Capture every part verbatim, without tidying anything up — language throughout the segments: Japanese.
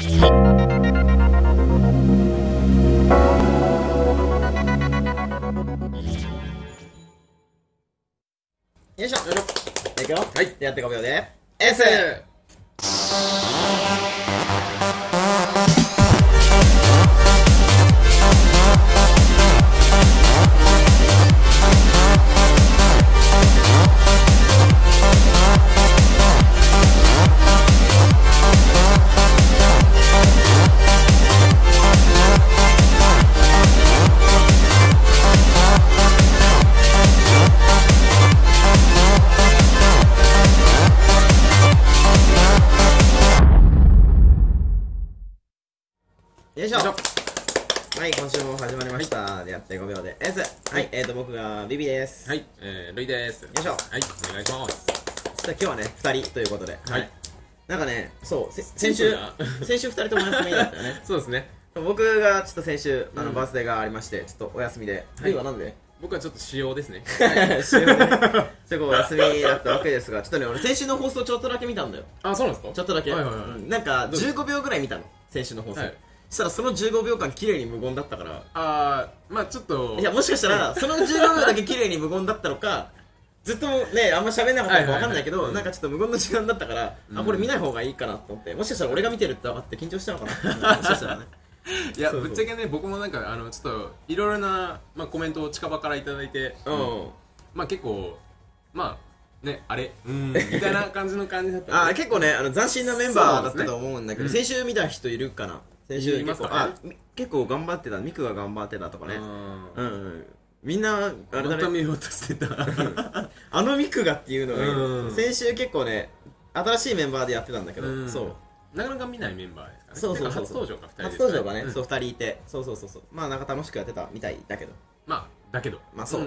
よいしょ。よいしょ。いくよ。 はい。 やってごびょうで S。よいしょ。はい、今週も始まりました。はい、やってごびょうで S。はい、えーと、僕がビビです。 はい、えー、ルイです。よいしょ。 はい、お願いします。 今日はね、ふたりということで。 はい。 なんかね、そう、先週、先週ふたりともお休みだったよね。 そうですね。 僕がちょっと先週、あの、バースデーがありまして、ちょっとお休みで。ルイはなんで？ 僕はちょっと仕様ですね。 仕様ね。ちょっとお休みだったわけですが、ちょっとね、俺先週の放送ちょっとだけ見たんだよ。 あ、そうなんですか？ ちょっとだけ。 はいはいはい。 なんか、じゅうごびょうぐらい見たの。先週の放送。そしたらそのじゅうごびょうかん綺麗に無言だったから。 あー、まあちょっと。 いや、もしかしたら、そのじゅうごびょうだけ綺麗に無言だったのか、ずっとね、あんま喋んなかったのかわかんないけど、なんかちょっと無言の時間だったから、あ、これ見ない方がいいかなと思って、もしかしたら俺が見てるって分かって緊張したのかな。もしかしたらね。 いや、ぶっちゃけね、僕もなんか、あの、ちょっと、いろいろな、まあ、コメントを近場からいただいて、 うん。 まあ結構、まあ、ね、あれ、うん、みたいな感じの感じだった。 あ、結構ね、あの、斬新なメンバーだったと思うんだけど、先週見た人いるかな？先週結構、あ、結構頑張ってた、ミクが頑張ってたとかね。うん。みんな、あれだね。 また見ようとしてた。 あのミクがっていうのが、先週結構ね、新しいメンバーでやってたんだけど、そう。 なかなか見ないメンバーですかね。 そうそうそう。 初登場かふたりで。 初登場がね、そうふたりいて、そうそうそうそう。まあなんか楽しくやってたみたいだけど。 まあ、だけど。 まあそう。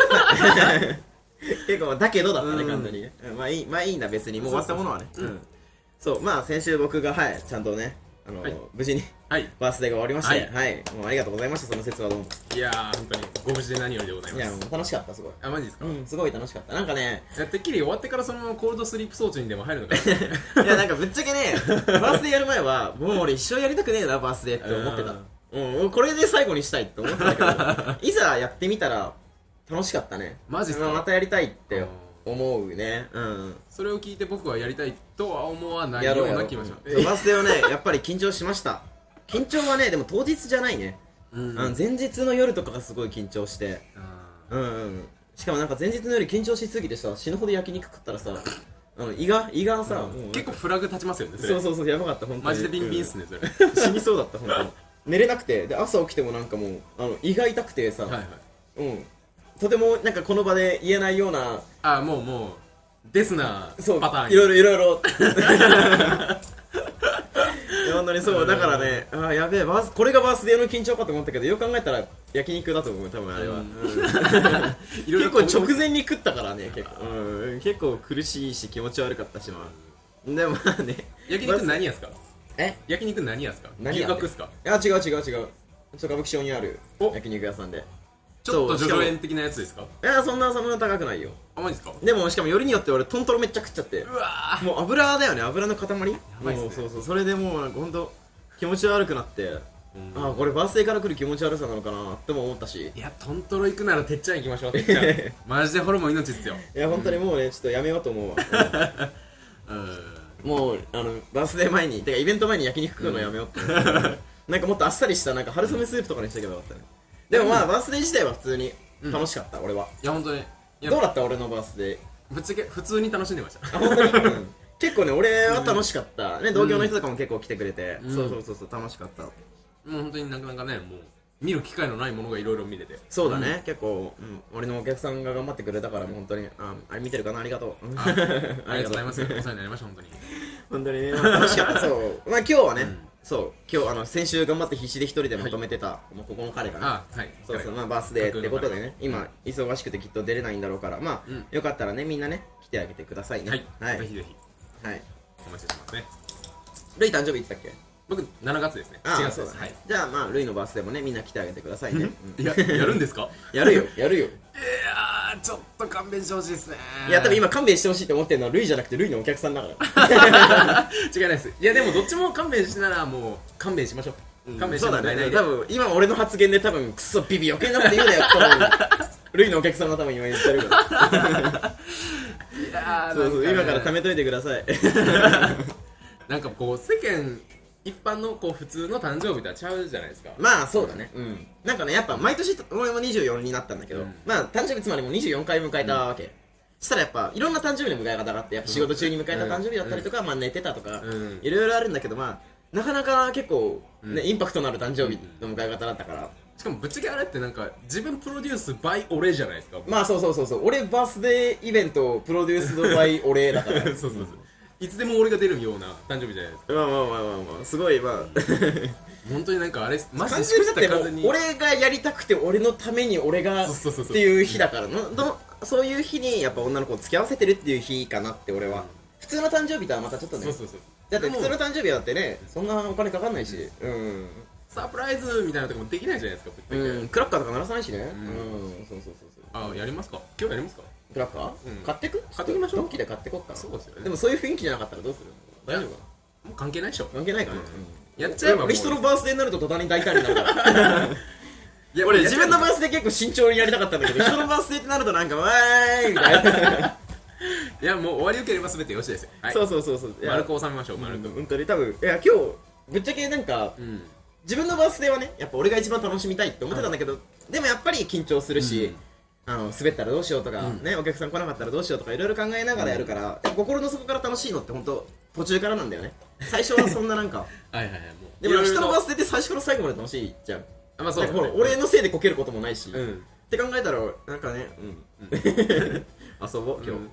結構、だけどだったね、完全にね。まあいい、まあいいんだ、別に。もう終わったものはね。そう、まあ先週僕が、はい、ちゃんとね、あの、無事に、バースデーが終わりまして、はい、もうありがとうございました、その説はどうも。 いやー、本当に、ご無事で何よりでございます。 いや、もう楽しかった、すごい。 あ、マジですか？ うん、すごい楽しかった。なんかね、 てっきり終わってからそのままコールドスリープ装置にでも入るのかな。 いや、なんかぶっちゃけね、バースデーやる前は、もう俺一生やりたくねえな、バースデーって思ってた。うん、これで最後にしたいって思ってたけど、いざやってみたら、楽しかったね。 マジっすか？ またやりたいって思うね。うん。それを聞いて僕はやりたいとは思わないような気がします。 バースデーはね、やっぱり緊張しました。緊張はね、でも当日じゃないね。うん、前日の夜とかがすごい緊張して、うんうん、しかもなんか前日の夜緊張しすぎてさ、死ぬほど焼肉食ったらさ、あの胃が胃がさ、 うん、結構フラグ立ちますよね。 そうそうそう、やばかった本当に。 マジでビンビンっすね、それ。 死にそうだった本当に。寝れなくて、で朝起きてもなんかもうあの胃が痛くてさ、はいはい、うん、とてもなんかこの場で言えないような、 あ、もうもうデスなパターン。 いろいろいろいろ。本当にそう、だからね、あ、やべえ、バースこれがバースデーの緊張かと思ったけど、よく考えたら焼肉だと思う、多分あれは。結構直前に食ったからね、結構、うん、結構苦しいし気持ち悪かったし、まあでもまあね。 焼肉何屋っすか？ え、 焼肉何屋っすか？牛角っすか？ いや、違う違う違う、ちょっと歌舞伎町にある焼肉屋さんで。 ちょっと叙々苑的なやつですか？ いや、そんなそんな高くないよ。 あ、マジですか？でもしかもよりによって俺トントロめっちゃ食っちゃって、うわー、もう油だよね、油の塊。やばいっすね。そうそう、それでもうなんかほんと気持ち悪くなって、ああ、これバースデーから来る気持ち悪さなのかなっても思ったし。 いや、トントロ行くならてっちゃん行きましょう。てっちゃんマジでホルモン命っすよ。 いや、本当にもうね、ちょっとやめようと思うわ。もうあのバースデー前に、てかイベント前に焼肉食うのやめようって。なんかもっとあっさりしたなんか春雨スープとかにしとけばよかったね。でもまあバースデー自体は普通に楽しかった、俺は。 いや、本当にどうだった俺のバースデー？ ぶっちゃけ普通に楽しんでました。 あ、本当に結構ね、俺は楽しかったね。同業の人とかも結構来てくれて、そうそうそうそう、楽しかった。もう本当になかなかね、もう見る機会のないものがいろいろ見れて。 そうだね、結構俺のお客さんが頑張ってくれたから、もう本当に、あ、あれ見てるかな、ありがとう。ありがとうございます。お世話になりました、本当に。 本当にね、楽しかった。そう、まあ今日はね、そう、今日あの先週頑張って必死で一人でまとめてた、もうここの彼がね、 あ、はい、 そうそう、まあバースデーってことでね、今忙しくてきっと出れないんだろうから、まあよかったらね、みんなね来てあげてくださいね。 はい、ぜひぜひ。はい、お待ちしてますね。 ルイ誕生日いつだっけ？ 僕しちがつですね。 ああ、そうだ。はい。じゃあまあルイのバースデーもね、みんな来てあげてくださいね。 いや、やるんですか？ やるよ、やるよ。 いやーちょっと勘弁してほしいですね。 いや多分今勘弁してほしいって思ってるのはルイじゃなくてルイのお客さんだから違いないです。いやでもどっちも勘弁しならもう勘弁しましょう、うん、勘弁してそうだね。 もらえないで。 多分今俺の発言で多分クソビビ余計なこと言うなよ多分ルイのお客さんが多分今言ってるからいやーそうそう、 なんかね今から貯めといてくださいなんかこう世間一般のこう普通の誕生日とはちゃうじゃないですか。 まあそうだね、うん、なんかねやっぱ毎年俺もにじゅうよんになったんだけど、うん、まあ誕生日つまりもうにじゅうよんかい迎えたわけ、うん、したらやっぱいろんな誕生日の迎え方があってやっぱ仕事中に迎えた誕生日だったりとか、うん、まあ寝てたとか、うん、いろいろあるんだけどまあなかなか結構、ね、うん、インパクトのある誕生日の迎え方だったから、 しかもぶっちゃけあれってなんか自分プロデュース by 俺じゃないですか。 まあそうそうそうそう、俺バースデーイベントプロデュース by 俺だからそうそうそう、いつでも俺が出るような誕生日じゃないですか。 まあまあまあまあまあすごいまあ本当になんかあれマジで誕生日だってもう俺がやりたくて俺のために俺がっていう日だからのどそういう日にやっぱ女の子を付き合わせてるっていう日かなって俺は、うん、普通の誕生日とはまたちょっとね、 そうそうそう、 だって普通の誕生日だってねそんなお金かかんないし、うん、 サプライズみたいなとこもできないじゃないですか。 うん、クラッカーとか鳴らさないしね。うん、うん、そうそうそうそう。あ、やりますか。今日やりますか。 クラッカー？うん、買ってく？ 買ってきましょう。 ドンキで買ってこっか。 そうですよね。 でもそういう雰囲気じゃなかったらどうする？大丈夫かな。 もう関係ないでしょ。 関係ないかな。 やっちゃえば俺人のバースデーになると途端に大胆になるから。いや俺自分のバースデー結構慎重にやりたかったんだけど人のバースデーってなるとなんかわーいみたいな。 いやもう終わりよければ全てよしですよ。 そうそうそうそう。 丸く収めましょう。丸く。 本当に多分いや今日ぶっちゃけなんか。自分のバースデーはねやっぱ俺が一番楽しみたいって思ってたんだけど、うん、でもやっぱり緊張するし、うん、あの滑ったらどうしようとか、うん、ね、お客さん来なかったらどうしようとかいろいろ考えながらやるから、うん、心の底から楽しいのって本当途中からなんだよね。最初はそんななんかはいはいはい、もうでも人のバースデーって最初から最後まで楽しいじゃん。 あ、まあそうだね、 なんか俺のせいでこけることもないし、 うん、 って考えたらなんかね、うん、遊ぼう今日、うん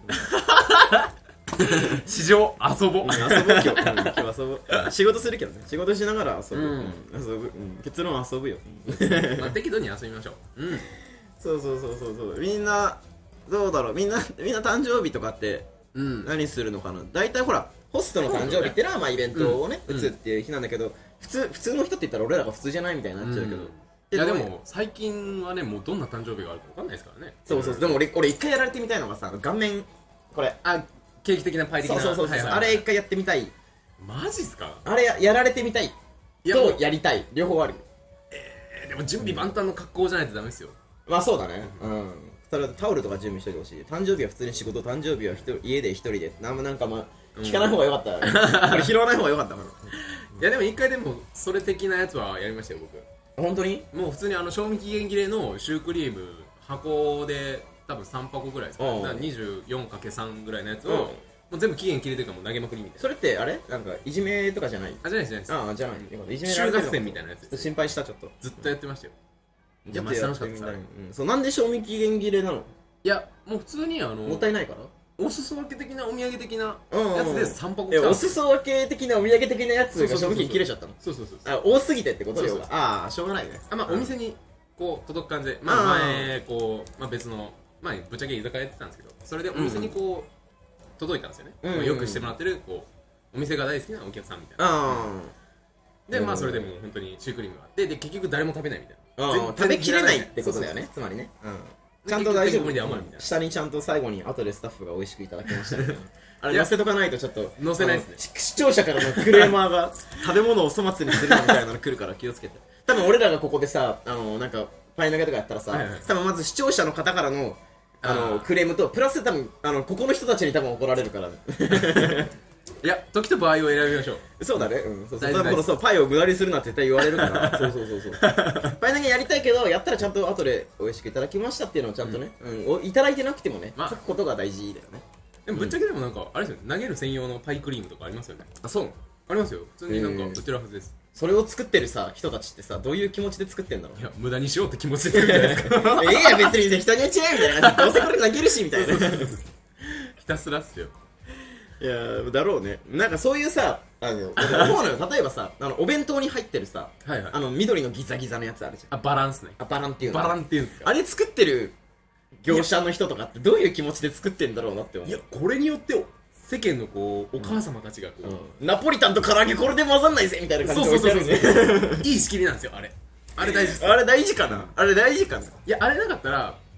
市場遊ぼう、 うん、遊ぼう今日、うん、今日遊ぼう仕事するけどね、仕事しながら遊ぶ、うん、遊ぶ、うん、結論遊ぶよまあ適度に遊びましょう。うん、 そうそうそうそうそう。みんなどうだろう、みんなみんな誕生日とかって何するのかな。大体ほらホストの誕生日ってのはまあイベントをね、うん、打つっていう日なんだけど、普通普通の人って言ったら俺らが普通じゃないみたいになっちゃうけど、うん、 いやでも最近はねもうどんな誕生日があるか分かんないですからね。 そうそうそう。でも俺俺一回やられてみたいのがさ、顔面これあケーキ的なパイ的な、 そうそうそうそう、あれ一回やってみたい。 マジっすか。 あれ や, やられてみたいとやりたい両方ある。 えー、でも準備万端の格好じゃないとダメですよ。 まあそうだね。うん。ただタオルとか準備しといてほしい。誕生日は普通に仕事、誕生日は一人家で一人で。なんもなんかまあ聞かない方が良かった。これ拾わない方が良かったから。 いやでも一回でもそれ的なやつはやりましたよ僕。 本当に？ もう普通にあの賞味期限切れのシュークリーム箱で多分さん箱ぐらいですか、ね、にじゅうよんかけるさん ぐらいのやつを、うん、もう全部期限切れてるからもう投げまくりみたいな。 それってあれなんかいじめとかじゃない？ あ、じゃないです、じゃないです。 ああ、じゃない。いじめられてるの。集合戦みたいなやつです。 心配したちょっと。 ずっとやってましたよ。 じゃあ楽しかったです。そう、なんで賞味期限切れなの？ いや、もう普通にあのもったいないから。 お裾分け的なお土産的なやつでさん箱来た。お裾分け的なお土産的なやつが賞味期限切れちゃったの？ そうそうそう。 あ、多すぎてってことよ。ああ、しょうがないね。 あ、まあお店にこう届く感じで、まあ前こうまあ別のまあぶっちゃけ居酒屋やってたんですけど、それでお店にこう届いたんですよね。まあよくしてもらってるこうお店が大好きなお客さんみたいな。でまあそれでも本当にシュークリームがあってで結局誰も食べないみたいな。 食べきれないってことだよね。つまりね。ちゃんと大丈夫。下にちゃんと最後に後でスタッフが美味しくいただきましたね。あれ載せとかないとちょっと載せないですね。 視聴者からのクレーマーが食べ物を粗末にするみたいなの来るから気をつけて。多分俺らがここでさ、あのなんかパイ投げとかやったらさ、多分まず視聴者の方からのあのクレームとプラス多分あのここの人たちに多分怒られるから。 いや、時と場合を選びましょう。 そうだね。うん。そうそう。だからそう、パイを無駄にするなって絶対言われるから。そうそうそうそう。パイ投げやりたいけど、やったらちゃんと後で美味しくいただきましたっていうのをちゃんとね、うん、いただいてなくてもね、書くことが大事だよね。 でもぶっちゃけでもなんかあれですよ、投げる専用のパイクリームとかありますよね。 あ、そう？ ありますよ。普通になんか売ってるはずです。 それを作ってるさ、人たちってさ、どういう気持ちで作ってんだろう。 いや、無駄にしようって気持ちで作るじゃないですか。 ええや、別に人にやっちゃえみたいな。どうせこれ投げるしみたいな。 ひたすらっすよ。 いやーだろうね。なんかそういうさ、あの思うのよ。例えばさ、あのお弁当に入ってるさ、はいはい、あの緑のギザギザのやつあるじゃん。 あ、バランスね。 あ、バランっていうの。 バランっていうんですか。 あれ作ってる業者の人とかってどういう気持ちで作ってんだろうなって思う。 いや、これによって世間のこうお母様たちがこう、 うん、ナポリタンと唐揚げこれで混ざんないぜみたいな感じで。 そうそうそうそう。いい仕切りなんですよあれ。あれ大事です。 あれ大事かな。あれ大事かな。いや、あれなかったら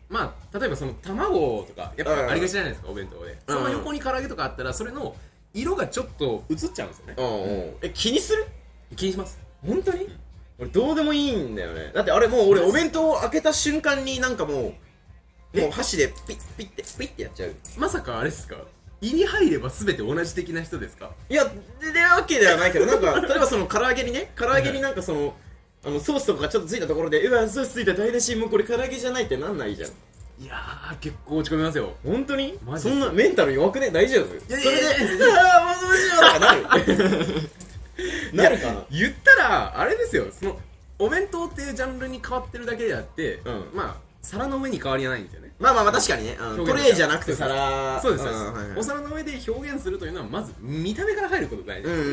まあ例えばその卵とかやっぱありがちじゃないですか、お弁当で。その横に唐揚げとかあったらそれの色がちょっと映っちゃうんですよね。 うんうん。え、気にする？ 気にします。 本当に？俺どうでもいいんだよね。だってあれもう俺お弁当を開けた瞬間になんかもうもう箸でピッピッてピッてやっちゃう。 まさかあれですか、胃に入れば全て同じ的な人ですか？ いや、ででわけではないけど、なんか例えばその唐揚げにね、唐揚げになんかそのあのソースとかがちょっとついたところで、うわソースついた台無し、もうこれ唐揚げじゃないってなんないじゃん。 いやー結構落ち込みますよ。 本当に？ マジそんなメンタル弱くね？大丈夫？それで 「ああもうどうしよう」とかなるなるかな。 言ったらあれですよ、そのお弁当っていうジャンルに変わってるだけであって、うん、まあ皿の上に変わりはないんですよね。 まあまあまあ確かにね、トレーじゃなくて皿。 そうです、お皿の上で表現するというのはまず見た目から入ることが大事。うんうん、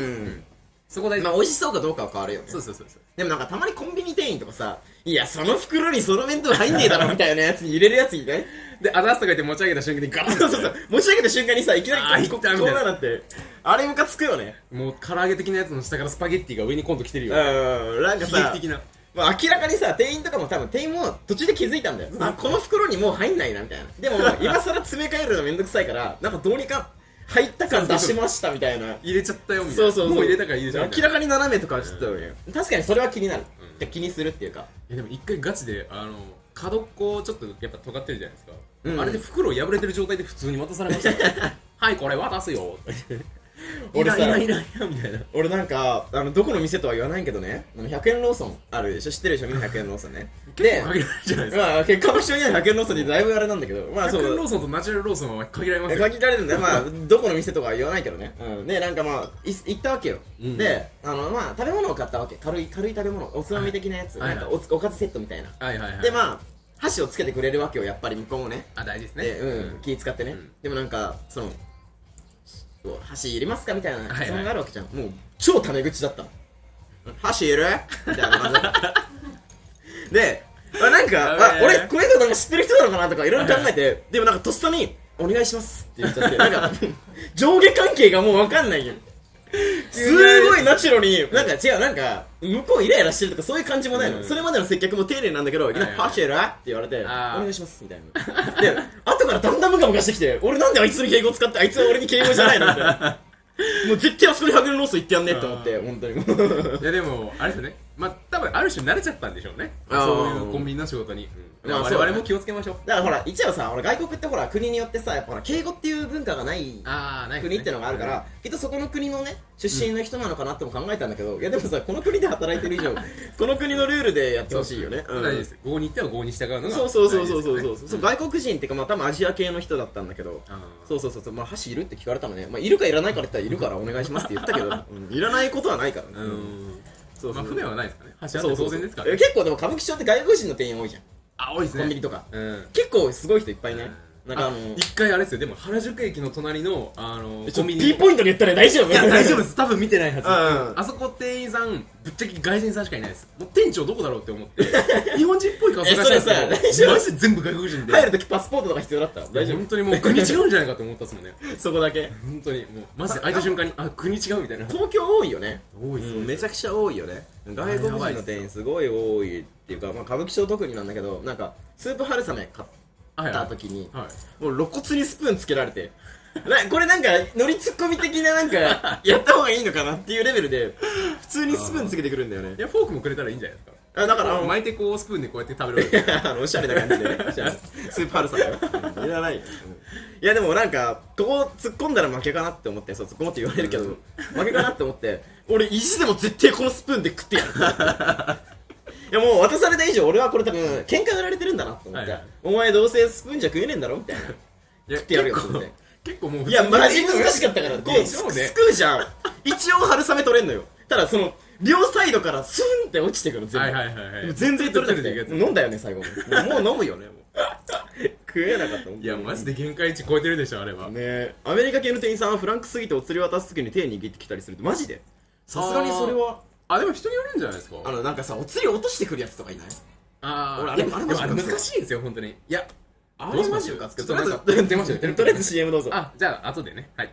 そこ大事。 まあ美味しそうかどうかは変わるよね。 そうそうそうそう。 でもなんかたまにコンビニ店員とかさ、いやその袋にその弁当入んねえだろみたいなやつに入れるやついない？ で、あざすとか言って持ち上げた瞬間にガラッそうそうそう、持ち上げた瞬間にさ、いきなりこうななって、あれムカつくよね。 もう唐揚げ的なやつの下からスパゲッティが上に今度来てるよ。 うん、なんかさ、悲劇的な。まあ明らかにさ、店員とかも多分店員も途中で気づいたんだよ。あ、この袋にもう入んないなみたいな。でも今更詰め替えるのめんどくさいから、なんかどうにか入った感出しましたみたいな。 入れちゃったよみたいな。そうそうそう。もう入れたから入れちゃった。 明らかに斜めとかはちょっと、確かにそれは気になる。気にするっていうか。 いやでも一回ガチで、あの、角っこちょっとやっぱ尖ってるじゃないですか。あれで袋破れてる状態で普通に渡されました。はいこれ渡すよ。俺さ、いないいないみたいな。 俺なんか、あの、どこの店とは言わないけどね、ひゃくえんローソンあるでしょ、知ってるでしょ、みんなひゃくえんローソンね。 で、限られるじゃないですか。 まあ、結果の人にはひゃくえんローソンでだいぶあれなんだけど、まあそう。 ひゃくえんローソンとナチュラルローソンは限られますよ。 限られるんだよ。まあ、どこの店とかは言わないけどね。うん。で、なんかまあ、行ったわけよ。で、あの、まあ、食べ物を買ったわけ。軽い、軽い食べ物。おつまみ的なやつ。なんかおかずセットみたいな。はいはいはい。で、まあ、箸をつけてくれるわけよ、やっぱり向こうもね。 あ、大事ですね。 うん、気使ってね。でもなんか、その、箸入れますかみたいな質問があるわけじゃん。もう超タメ口だったの。箸入れるみたいな感じだった。で、あ、なんか、あ、俺これなんか知ってる人なのかなとかいろいろ考えて、でもなんかとっさにお願いしますって言っちゃって、なんか上下関係がもうわかんないよ。すごいナチュラルに、なんか違う、なんか向こうイライラしてるとかそういう感じもないの。それまでの接客も丁寧なんだけど、いきなり箸入れるって言われて、お願いしますみたいな。で、後からだんだんムカムカしてきて、俺なんであいつに敬語使って、あいつは俺に敬語じゃないのみたいな。もう絶対あそこにハグルロース行ってやんねって思って、本当に。いやでも、あれですよね。まあ、多分ある種慣れちゃったんでしょうね。そういうコンビニの仕事に。我々も気をつけましょう。 だからほら、一応さ、俺外国ってほら、国によってさ、やっぱ敬語っていう文化がない国ってのがあるから、きっとそこの国のね、出身の人なのかなっても考えたんだけど、いやでもさ、この国で働いてる以上、この国のルールでやってほしいよね。 大事です。郷に行っては郷に従うのが。 そうそうそうそうそうそう。外国人っていうか、まあ多分アジア系の人だったんだけど、そうそうそう、まあ箸いるって聞かれたのね。まあいるかいらないかって言ったらいるからお願いしますって言ったけど、いらないことはないからね。 まあ不便はないですかね。箸あって当然ですから。 結構でも歌舞伎町って外国人の店員多いじゃん。 あ、多いですね。 コンビニとか、うん、結構すごい人いっぱいね。 なんかあの一回あれですよ。でも原宿駅の隣のあのコンビニピンポイントで言ったら大丈夫？ いや大丈夫です。多分見てないはず。あそこ店員さんぶっちゃけ外人さんしかいないです。もう店長どこだろうって思って日本人っぽい顔探したんですけど、マジで全部外国人で。 入るときパスポートとか必要だった。大丈夫？ 本当にもう国違うんじゃないかと思ったっすもんね。 そこだけ。 本当にもうマジで開いた瞬間にあ国違うみたいな。 東京多いよね。 多いです。 めちゃくちゃ多いよね。外国人の店員すごい多いっていうか、まあ歌舞伎町特になんだけど、なんかスープ春雨買った時に、もう露骨にスプーンつけられて、これなんかノリツッコミ的ななんかやった方がいいのかなっていうレベルで普通にスプーンつけてくるんだよね。 いやフォークもくれたらいいんじゃないですか。 あ、だから巻いてこうスプーンでこうやって食べるあのおしゃれな感じでねスープ春雨いらない。いやでもなんかここ突っ込んだら負けかなって思って、そう突っ込もうって言われるけど負けかなって思って、俺意地でも絶対このスプーンで食ってやるいやもう渡された以上俺はこれ多分喧嘩売られてるんだなと思って、はいはい、お前どうせスプーンじゃ食えねえんだろみたいな食ってやるよって思って。 結構もういやマジ難しかったから、こうすくうじゃん一応春雨取れんのよ。ただその両サイドからスンって落ちてくる全部。全然取れなくて飲んだよね最後もう飲むよね。もう食えなかった。 いやマジで限界値超えてるでしょあれはね。アメリカ系の店員さんはフランクすぎてお釣り渡す時に手握ってきたりするってマジで。さすがにそれはあ、でも人によるんじゃないですか。 あのなんかさお釣り落としてくるやつとかいない？ ああ、俺あれ難しいんですよ本当に。いやどうしましょうか。 とりあえず出ましょう。 とりあえず シーエム どうぞ。 あ、じゃあ後でね。はい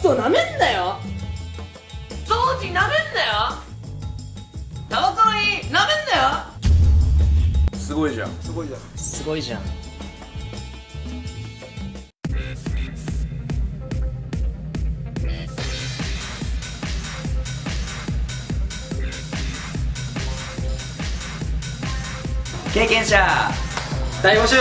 っとなめんなよ。 掃除なめんなよ。タバコのいいなめんなよ。 すごいじゃん。 すごいじゃん。すごいじゃん。 経験者大募集。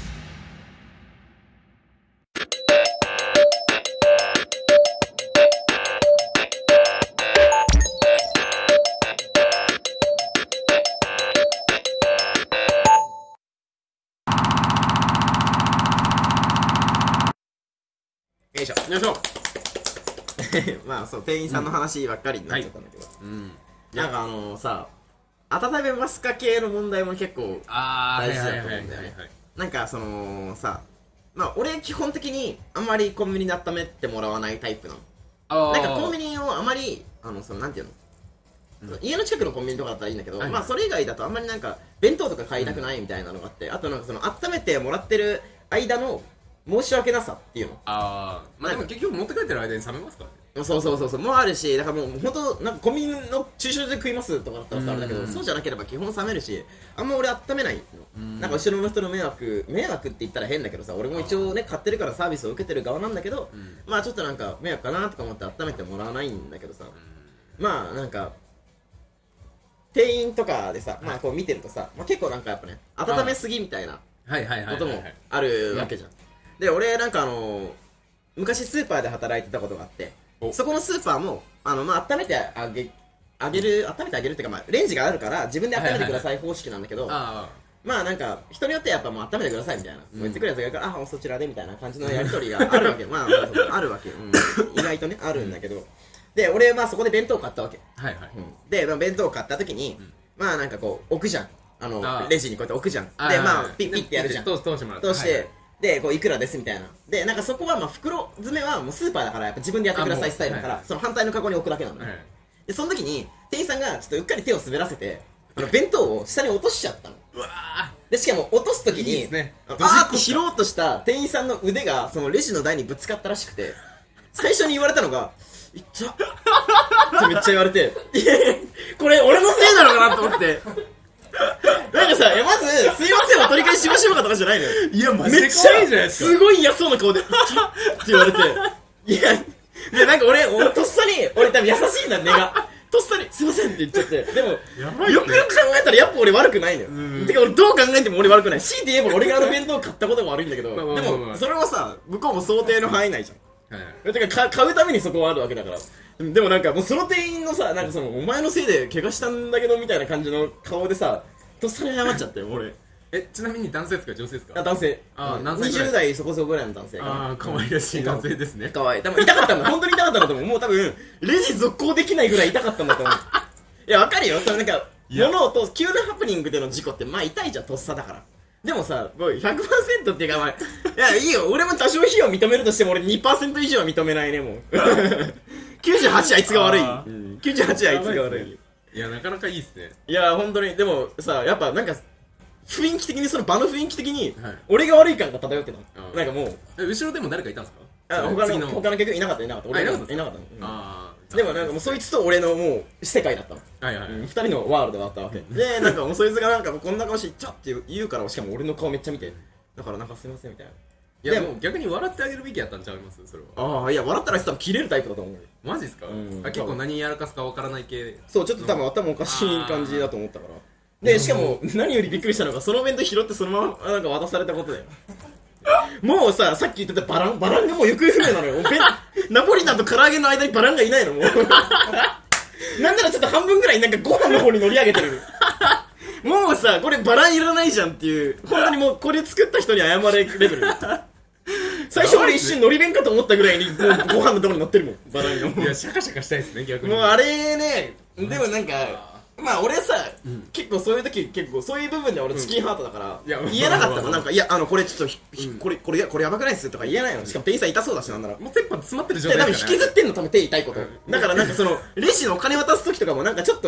よいしょよいしょ。 まあそう店員さんの話ばっかりになっちゃったんだけど、 うん。 なんかあのさ温めますか系の問題も結構あー、 大事だとはいはいはいはい思うんだよね。 はい。 なんかそのさまあ俺基本的にあんまりコンビニで温めてもらわないタイプなの。 あー。 なんかコンビニをあまりあのそのなんていうの、 うん家の近くのコンビニとかだったらいいんだけど、 はいはいまあそれ以外だとあんまりなんか弁当とか買いたくないみたいなのがあって、あとなんかその温めてもらってる間の申し訳なさっていうの、 あー、まあでも結局持って帰ってる間に冷めますからね。 そうそうそうそうもあるし、だからもう本当なんかコンビニの駐車場で食いますとかだったらさあれだけど、 うんそうじゃなければ基本冷めるし、あんま俺温めないの、 うんなんか後ろの人の迷惑迷惑って言ったら変だけどさ、俺も一応ね買ってるからサービスを受けてる側なんだけど、 うんまあちょっとなんか迷惑かなとか思って温めてもらわないんだけどさ、まあなんか店員とかでさ、まあこう見てるとさ、まあ、結構なんかやっぱね温めすぎみたいなはいはいはいはい。 こともあるわけじゃん。で俺なんかあの昔スーパーで働いてたことがあって、 おそこのスーパーもあの、まあ、温めてあげあげる温めてあげるっていうか、まあ、レンジがあるから自分で温めてください方式なんだけど、 あまあなんか人によってはやっぱもう温めてくださいみたいな、 うん言ってくるやつがいるから、あそちらでみたいな感じのやり取りがあるわけまあそうそうあるわけ、うん、意外とねあるんだけど、で俺まあそこで弁当買ったわけ、 あ。はいはい。 うんで、まあ、弁当買った時に、 んまあなんかこう置くじゃん、あのあーレジにこうやって置くじゃん、 あーでまあはいピッピッてやるじゃん、 通通してもらって。 通して、 はいでこういくらですみたいな、でなんかそこはまあ袋詰めはもうスーパーだからやっぱ自分でやってくださあもういスタイルだから、 はいその反対のカゴに置くだけなのね、 はいでその時に店員さんがちょっとうっかり手を滑らせてあの弁当を下に落としちゃったの。 うわでしかも落とす時にいいですねあーって拾おうとした店員さんの腕がそのレジの台にぶつかったらしくて、最初に言われたのが「いっちゃ」ってめっちゃ言われて「いやいやこれ俺のせいなのかな?」と思ってなんかさ、いやまず「すいませんお取り返ししましょうか」とかじゃないのよ。 いやマめっちゃいいじゃないですか。すごい嫌そうな顔で「ちょっ」って言われて、いやでなんか俺俺とっさに俺多分優しいんだ根がとっさに「すいません」って言っちゃって、でもやばいねよくよく考えたらやっぱ俺悪くないのよ。 んてか俺どう考えても俺悪くない。強いて言えば俺があの弁当買ったことが悪いんだけど、でまあまあまあまあもそれはさ向こうも想定の範囲内じゃん。 はい。 てかか買うためにそこはあるわけだから。でもなんかもうその店員のさ、なんかそのお前のせいで怪我したんだけどみたいな感じの顔でさ、とっさに謝っちゃってよ俺。 え、ちなみに男性ですか女性ですか？ あ男性。 あうん何歳ぐらいにじゅう代そこそこぐらいの男性かな。 ああ、可愛らしい男性ですね。 かわいい。多分痛かったんだ。本当に痛かったんだと思う。もう多分レジ続行できないぐらい痛かったんだと思う。いやわかるよ。それなんかいや物をと急なハプニングでの事故ってまあ痛いじゃんとっさだから。でもさ、こう ひゃくパーセント っていうかまあ、いやいいよ。俺も多少費用認めるとしても俺 にパーセント 以上は認めないねもう。きゅうじゅうはちあいつが悪い。 あーうんきゅうじゅうはちあいつが悪い。 いや、なかなかいいっすね。 いや本当にでもさやっぱなんか雰囲気的にその場の雰囲気的にはい俺が悪い感が漂ってたの。 あーなんかもう。 え後ろでも誰かいたんですか？ あ他次の他の客いなかったいなかった俺いなかったいなかったの、うんああ。 でもなんかもうそいつと俺のもう世界だったの、 はいはい。 うん、二人のワールドだったわけでなんかもうそいつがなんかこんな顔して「ちゃ」って言うからしかも俺の顔めっちゃ見てだからなんかすいませんみたいないや、 でもう逆に笑ってあげるべきやったんちゃいますそれは。 ああいや笑ったら多分切れるタイプだと思うよマジっすか？ うんあ、結構何やらかすかわからない系。 そうちょっと多分頭おかしい感じだと思ったからでしかも何よりびっくりしたのがその弁当拾ってそのままなんか渡されたことだよもうささっき言ってたバランバランがもう行方不明なのよべんナポリタンと唐揚げの間にバランがいないのもうなんならちょっと半分ぐらいなんかご飯の方に乗り上げてるもうさこれバランいらないじゃんっていう本当にもうこれ作った人に謝れレベル最初俺一瞬のり弁かと思ったぐらいにもうご飯のところに乗ってるもんバランがもいや、シャカシャカしたいですね、逆に。 うもうあれねでもなんかまあ俺さ、結構そういう時結構そういう部分で俺チキンハートだから、 いや言えなかったのまあまあまあなんかいやあのこれちょっとひひこれこれこれやばくないっすとか言えないのしかも店員さん痛そうだしなんならもう鉄板詰まってる状で多分引態ですからね。 きずってんの多分手痛いことだからなんかそのレジのお金渡す時とかもなんかちょっと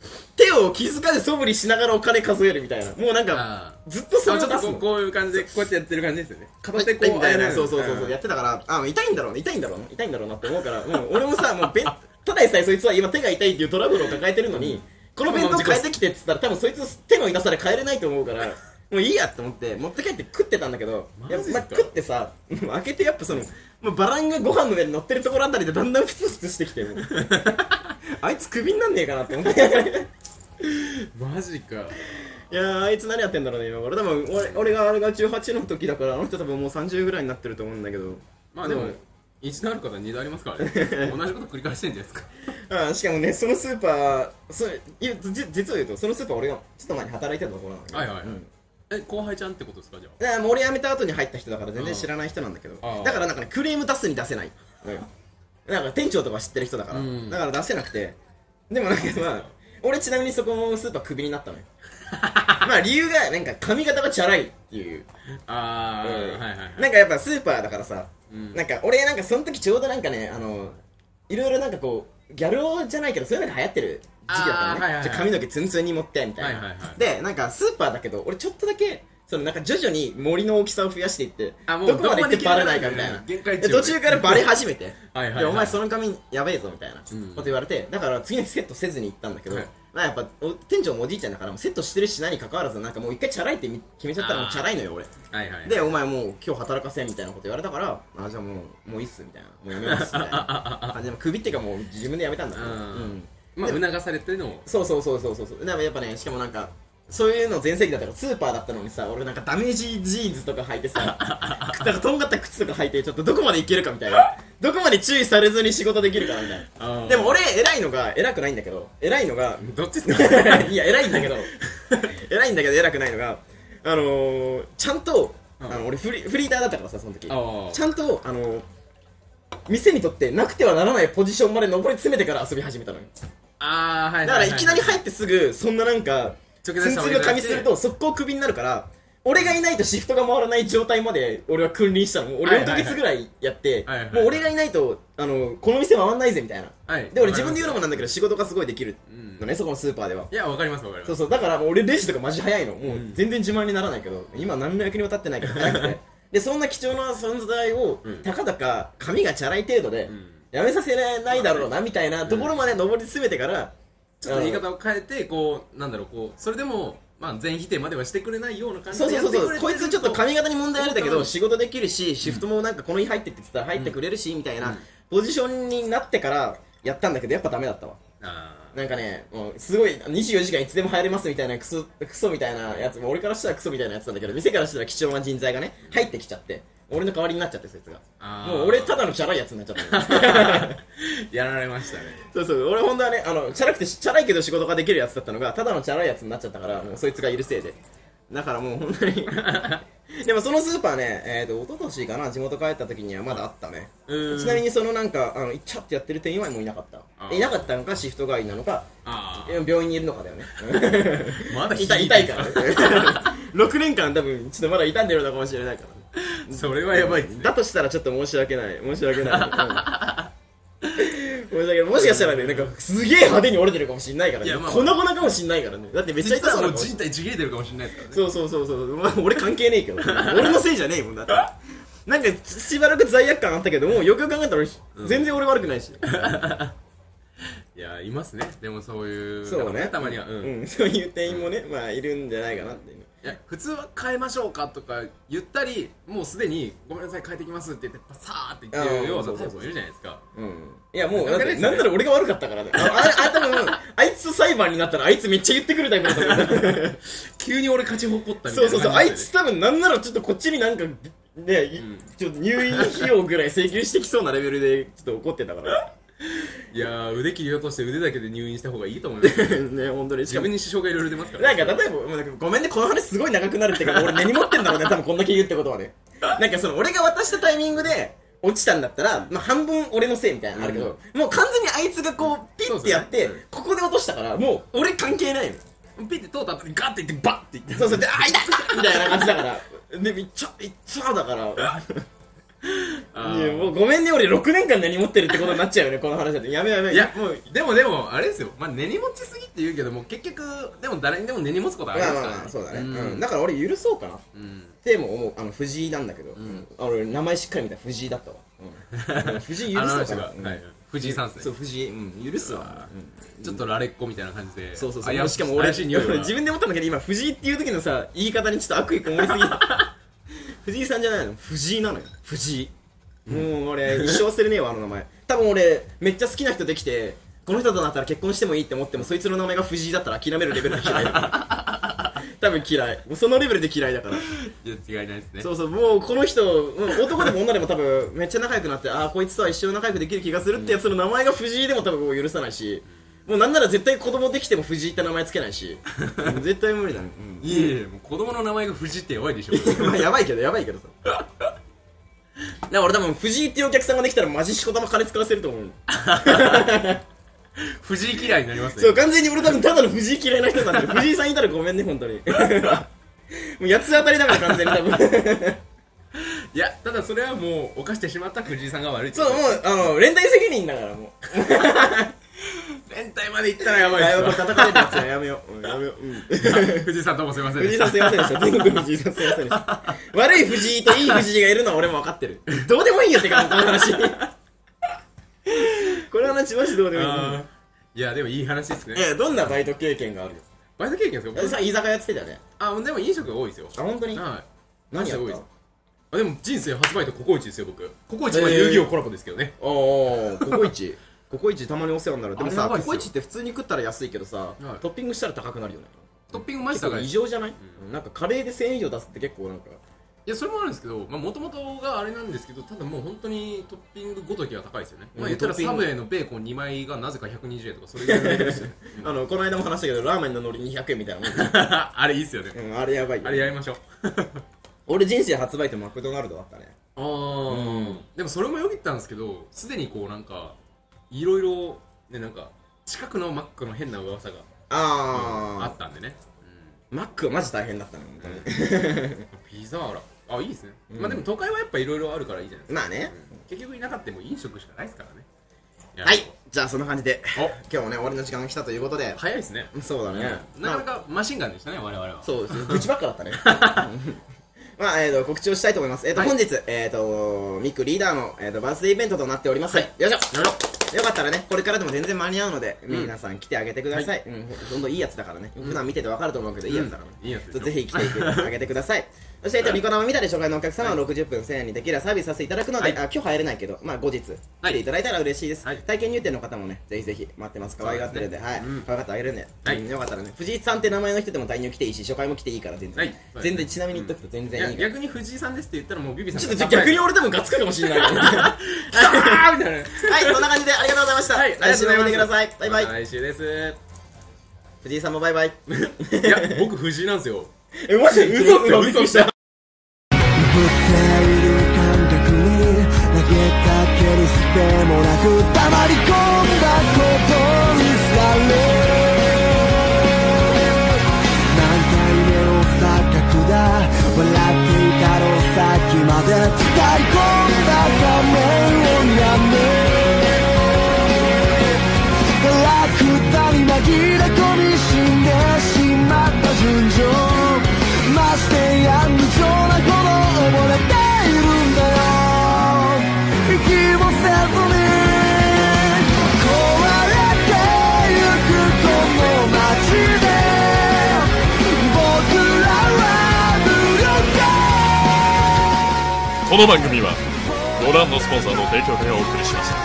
手を気づかず素振りしながらお金数えるみたいな、もうなんかずっとそれを出すの。 ちょっとこういう感じでこうやってやってる感じですよね。片手こうみたいな、そうそうそうそうやってたから、あ、痛いんだろうな痛いんだろうな痛いんだろうなって思うから、もう俺もさ、もうべただでさえそいつは今手が痛いっていうトラブルを抱えてるのに、この弁当変えてきてって言ったら多分そいつ手の痛さで変えれないと思うから、もういいやって思って持って帰って食ってたんだけど、いやまあ、食ってさ、開けてやっぱそのもうバランがご飯の上に乗ってるところあたりでだんだんフツフツしてきて、もうあいつクビになんねえかなって思ってマジか。 いやー、あいつ何やってんだろうね今。俺多分俺俺があれがじゅうはちの時だから、あの人多分もうさんじゅうぐらいになってると思うんだけど、 まあでも一度あることは二度ありますからね。同じこと繰り返してんじゃないですか。 あ、しかもね、そのスーパー、それいやじ実を言うとそのスーパー俺がちょっと前に働いてたところなんだけど、 はいはいはい、 うん、 え、後輩ちゃんってことですかじゃあ。 だからもう俺辞めた後に入った人だから全然知らない人なんだけど、だからなんかね、クレーム出すに出せない、うん、なんか店長とか知ってる人だから、うん、だから出せなくて、でもなんかまあ俺ちなみにそこのスーパークビになったのよまあ理由がなんか髪型がチャラいっていう。 あー、うん、はいはいはい。 なんかやっぱスーパーだからさ、うん、なんか俺なんかその時ちょうどなんかね、あのいろいろなんかこうギャル男じゃないけどそういうのが流行ってる時期だったのね、はいはいはい、髪の毛ツンツンに持ってみたいな、はいはいはい、でなんかスーパーだけど俺ちょっとだけそのなんか徐々に森の大きさを増やしていって、どこまで行ってバレないかみたいな、で途中からバレ始めてはいはい、はい、でお前その髪やべえぞみたいなこと言われて、だから次の日セットせずに行ったんだけど、はい、まあやっぱ店長もおじいちゃんだからもうセットしてるし何かかわらずなんかもう一回チャラいって決めちゃったらもうチャラいのよ俺、はいはいはい、でお前もう今日働かせみたいなこと言われたから、あじゃあもうもういいっすみたいな、もうやめますみたいな感じで首っていうかもう自分でやめたんだけど、うん、 まあ促されてるのもそうそうそうそうそうそう、でもやっぱね、しかもなんかそういうの全盛期だったからスーパーだったのにさ、俺なんかダメージジーンズとか履いてさなんかとんがった靴とか履いてちょっとどこまでいけるかみたいな、どこまで注意されずに仕事できるかみたいな。でも俺偉いのが偉くないんだけど、偉いのがどっちですかいや偉いんだけど偉いんだけど偉くないのが、あのー、ちゃんとあの俺フリフリーターだったからさ、その時ちゃんとあのー、店にとってなくてはならないポジションまで上り詰めてから遊び始めたのよ。 あー、はいはいはいはい、 だからいきなり入ってすぐそんななんかツンツンの髪すると速攻クビになるから、俺がいないとシフトが回らない状態まで俺は君臨したの。俺よんかげつぐらいやって、はいはいはい、もう俺がいないとあのこの店回んないぜみたいな、はい、で俺自分で言うのもなんだけど仕事がすごいできるのね、うん、そこのスーパーでは。 いやわかりますわかります。 そうそう、だからもう俺レジとかマジ早いの、もう全然自慢にならないけど、うん、今何の役にも立ってないけど早くてでそんな貴重な存在を、うん、たかだか髪がチャラい程度で、うん、やめさせないだろうなみたいなところまで上り詰めてから、うん、 ちょっと言い方を変えてこうなんだろう、こうそれでもまあ全否定まではしてくれないような感じでやってくれてると、そうそうそう、こいつちょっと髪型に問題あるんだけど仕事できるし、シフトもなんかこの日入ってって言ったら入ってくれるし、うん、みたいなポジションになってからやったんだけどやっぱダメだったわ。あなんかね、もうすごいにじゅうよじかんいつでも入れますみたいなクソクソみたいなやつ、も俺からしたらクソみたいなやつなんだけど、店からしたら貴重な人材がね入ってきちゃって俺の代わりになっちゃって、そいつがもう俺ただのチャラいやつになっちゃったやられましたね。 そうそう、俺本当はね、あのチャラくてチャラいけど仕事ができるやつだったのがただのチャラいやつになっちゃったから、もうそいつがいるせいで、だからもう本当にでもそのスーパーね、えーと一昨年かな、地元帰った時にはまだあったね。ちなみにそのなんかあのいっちゃってやってる店員はもういなかった。いなかったのかシフト帰りなのか病院にいるのかだよねまだ痛い痛いからろくねんかん多分ちょっとまだ痛んでるのかもしれないから、ね、 それはやばい、ね、 だとしたらちょっと申し訳ない申し訳ない、うん、申し訳ない。もしかしたらね、なんかすげえ派手に折れてるかもしれないからね、まあ、粉々かもしれないからね。だってめっちゃ痛そうな顔して人体ちぎれてるかもしれないですからね。 そうそうそうそう、まあ、俺関係ねえけど俺のせいじゃねえもんだってなんかしばらく罪悪感あったけども、よくよく考えたら、うん、全然俺悪くないしいやいますね、でもそういうそうね、 たまには、うんうん、そういう店員もね、まあいるんじゃないかなっていう。 いや普通は変えましょうかとか言ったり、もうすでにごめんなさい変えてきますって言ってさーって言ってるようなタイプもいるじゃないですか。うん、いやもうなんだなんなら俺が悪かったからね。あれあれ多分あいつと裁判になったらあいつめっちゃ言ってくるタイプだと思う急に俺勝ち誇ったみたいな。 そうそうそう、あいつ多分なんならちょっとこっちになんかね、うん、ちょっと入院費用ぐらい請求してきそうなレベルでちょっと怒ってたからいやー、腕切り落として腕だけで入院した方がいいと思いますね、 本当に。 自分に支障がいろいろ出ますから、 ね、なんか例えばごめんね、この話すごい長くなるっていうか俺根に持ってんだろうね多分こんだけ言うってことはねなんかその俺が渡したタイミングで落ちたんだったら、まあ、半分俺のせいみたいなのあるけど、うん、もう完全にあいつがこうピッてやって、ね、うん、ここで落としたからもう俺関係ないの。 ピッて通った後にガッていってバッていってそうそうで、あー痛いみたいな感じだからでめっちゃいっちゃだからいやもうごめんね、俺ろくねんかん根に持ってるってことになっちゃうよねこの話だと。やめやめ。 いやもうでもでもあれですよ、まあ、根に持ちすぎって言うけども結局でも誰にでも根に持つことありますからね。 まあまあそうだね、 うんうん、だから俺許そうかなっうんても思う。あの藤井なんだけど、うんあ俺名前しっかり見たら藤井だったわ、うん、藤井許あのそうかな、うん話がはい藤井さんですね。 そう藤井、うん、許すわ、 ちょっとラレッコみたいな感じでそうそうそう怪しかも俺怪しい匂いが自分で思ったんだけど今藤井っていう時のさ言い方にちょっと悪意こもりすぎる藤井さんじゃないの藤井なのよ藤井、もう俺一生忘れねえわあの名前。多分俺めっちゃ好きな人できてこの人となったら結婚してもいいって思ってもそいつの名前が藤井だったら諦めるレベルで嫌いだから多分嫌い、もうそのレベルで嫌いだからいや違いないですね。 そうそう、もうこの人、もう男でも女でも多分めっちゃ仲良くなってああこいつとは一生仲良くできる気がするってやつの名前が藤井でも多分もう許さないし、もうなんなら絶対子供できても藤井って名前つけないし絶対無理だね、うん、 いえいえもう子供の名前が藤井ってやばいでしょまあやばいけどやばいけどさだから俺多分藤井っていうお客さんができたらマジしこたま金使わせると思う藤井嫌いになりますね。 そう完全に俺多分ただの藤井嫌いな人になってる藤井さんいたらごめんね本当にもう八つ当たりだから完全に多分いやただそれはもう犯してしまった藤井さんが悪いってそうもうあの連帯責任だからもう連帯まで行ったらやばいやばいです叩かれるやつはやめよう、うん、やめよう、うん藤井さんどうもすいませんで藤井した。 さんすいませんでした。全国藤井さんすいませんでした。悪い藤井といい藤井がいるのは俺も分かってる。どうでもいいよってかこの話。この話マジどうでもいい。 あーいやでもいい話ですね。 えどんなバイト経験があるよ。 バイト経験ですか？ さ居酒屋やってたよね。 あでも飲食が多いですよ。 あ本当に？ はい何やった？ 多いです。あでも人生初バイトココイチですよ僕。ココイチは遊戯王コラボですけどね。 おおココイチ。ココイチたまにお世話になる。でもさあれやばいっすよココイチって普通に食ったら安いけどさ、 はいトッピングしたら高くなるよね。 トッピングマジ結構高いです。 異常じゃない？なんかカレーでせんえん以上出すって結構なんか。 いやそれもあるんですけど、まあ元々があれなんですけど、ただもう本当にトッピングごときは高いですよね。まあ言ったらトッピングサブウェイのベーコンにまいがなぜかひゃくにじゅうえんとかそれぐらいのレベルですよね。 あのこの間も話したけどラーメンの海苔にひゃくえんみたいなもんね。 あれいいっすよね。 うんあれやばいよ。 あれやりましょう。 俺人生初バイトマクドナルドだったね。 あーでもそれもよぎったんですけど、すでにこうなんかいろいろねなんか近くのマックの変な噂がああったんでね。 ー、マックはマジ大変だったね本当に。 ピザーラあいいですね。 うんまあでも都会はやっぱいろいろあるからいいじゃないですか。 まあね、 うん結局いなかったも飲食しかないですからね。やはいじゃあそんな感じでお今日もね終わりの時間が来たということで、 早いですね。 そうだね、 なかなかマシンガンでしたね我々は。 そうですね愚痴ばっかだったねまあえーと告知をしたいと思います。えーと、 はい本日えーとミクリーダーのえーとバースデーイベントとなっております。 はいよいしょやろよかったらねこれからでも全然間に合うので、 うん皆さん来てあげてください、うんどんどんいいやつだからね、普段見ててわかると思うけどいいやつだからね、 いいやつですよぜひ来てあげてくださいそして、えっと、ニコ生見たで初回のお客様はろくじゅっぷんせんえんにできるサービスさせていただくので、 はいあ今日入れないけど、まあ、後日来ていただいたら嬉しいです、 はい体験入店の方もねぜひぜひ待ってます可愛がってるんで、はい、 そうですねうん可愛がってあげるんで、 はいうんよかったらね藤井さんって名前の人でも退入来ていいし初回も来ていいから全然、 はい全然ちなみに言っとくと全いや然いいから、 逆に藤井さんですって言ったらもうビビさんちょっと逆に俺多分ガッツくるかもしれないからねあーみたいな。 はいそんな感じでありがとうございました、 はい来週も見てくださいバイバイ、 また来週です。 藤井さんもバイバイいや僕藤井なんですよ。 えマジで嘘っすよ嘘っすよ。 ぶっている感覚に投げかけるすべもなく黙り込んだことにされ何回目の錯覚だ笑っていたのさっきまで使い込んだ画面をやめ楽だに紛れ込み死んでしまった純情ましてや無情なほど溺れているんだよ息もせずに壊れてゆくこの街で僕らは無力この番組はご覧のスポンサーの提供でお送りしました。